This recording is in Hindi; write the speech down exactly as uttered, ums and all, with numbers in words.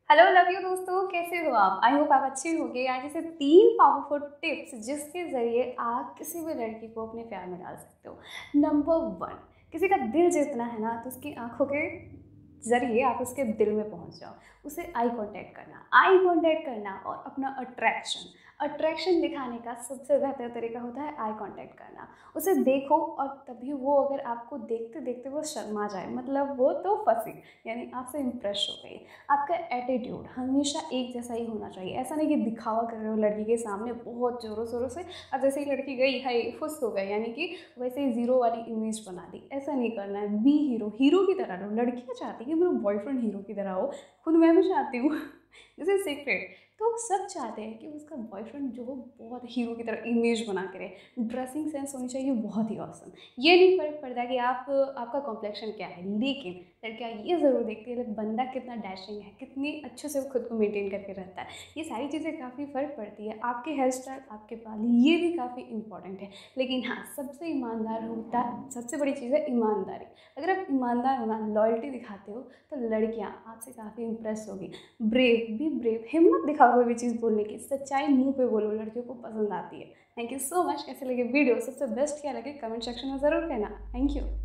हेलो लव यू दोस्तों, कैसे हो आप? आई होप आप अच्छे होंगे। आज ऐसे तीन पावरफुल टिप्स जिसके ज़रिए आप किसी भी लड़की को अपने प्यार में डाल सकते हो। नंबर वन, किसी का दिल जीतना है ना तो उसकी आंखों के ज़रिए आप उसके दिल में पहुंच जाओ। उसे आई कांटेक्ट करना, आई कांटेक्ट करना और अपना अट्रैक्शन अट्रैक्शन दिखाने का सबसे बेहतर तरीका होता है आई कांटेक्ट करना। उसे देखो और तभी वो अगर आपको देखते देखते वो शर्मा जाए, मतलब वो तो फंसी, यानी आपसे इम्प्रेस हो गई। आपका एटीट्यूड हमेशा एक जैसा ही होना चाहिए। ऐसा नहीं कि दिखावा कर रहे हो लड़की के सामने बहुत ज़ोरों शोरों से, अब जैसे ही लड़की गई हाई खुश हो गए, यानी कि वैसे ही ज़ीरो वाली इमेज बना दी। ऐसा नहीं करना है। बी हीरो, हीरो की तरह रहो। लड़कियाँ चाहती हैं कि मेरा बॉयफ्रेंड हीरो की तरह हो, खुद मैं भी चाहती हूँ। This is secret. तो सब चाहते हैं कि उसका बॉयफ्रेंड जो हो बहुत हीरो की तरह इमेज बना के रहे। ड्रेसिंग सेंस होनी चाहिए बहुत ही ऑसम। ये नहीं फर्क पड़ता कि आप आपका कॉम्प्लेक्शन क्या है, लेकिन लड़कियाँ ये ज़रूर देखती है कि बंदा कितना डैशिंग है, कितनी अच्छे से वो खुद को मेंटेन करके रहता है। ये सारी चीज़ें काफ़ी फ़र्क पड़ती है। आपके हेयर स्टाइल, आपके बाल, ये भी काफ़ी इंपॉर्टेंट है। लेकिन हाँ, सबसे ईमानदार होता है, सबसे बड़ी चीज़ है ईमानदारी। अगर आप ईमानदार हो ना, लॉयल्टी दिखाते हो, तो लड़कियाँ आपसे काफ़ी इंप्रेस होगी। ब्रेव, बी ब्रेव, हिम्मत दिखाओ कोई भी चीज़ बोलने की, सच्चाई मुंह पे बोलो, लड़कियों को पसंद आती है। Thank you so much. कैसे लगे वीडियो, सबसे बेस्ट क्या लगे कमेंट सेक्शन में ज़रूर कहना। Thank you.